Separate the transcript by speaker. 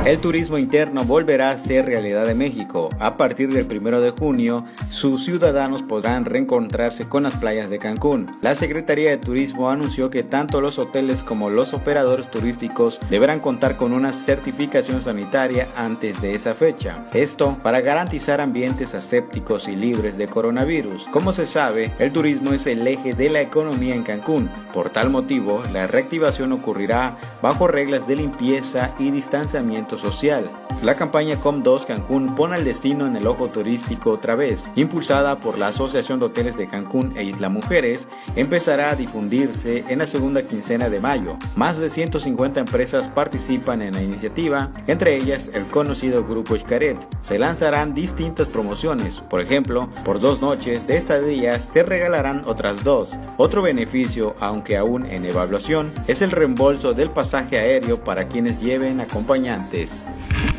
Speaker 1: El turismo interno volverá a ser realidad de México. A partir del 1 de junio, sus ciudadanos podrán reencontrarse con las playas de Cancún. La Secretaría de Turismo anunció que tanto los hoteles como los operadores turísticos deberán contar con una certificación sanitaria antes de esa fecha. Esto para garantizar ambientes asépticos y libres de coronavirus. Como se sabe, el turismo es el eje de la economía en Cancún. Por tal motivo, la reactivación ocurrirá bajo reglas de limpieza y distanciamiento social. La campaña COM2 Cancún pone al destino en el ojo turístico otra vez, impulsada por la Asociación de Hoteles de Cancún e Isla Mujeres, empezará a difundirse en la segunda quincena de mayo. Más de 150 empresas participan en la iniciativa, entre ellas el conocido Grupo Xcaret. Se lanzarán distintas promociones, por ejemplo, por 2 noches de estadía se regalarán otras 2. Otro beneficio, aunque aún en evaluación, es el reembolso del pasaje aéreo para quienes lleven acompañantes.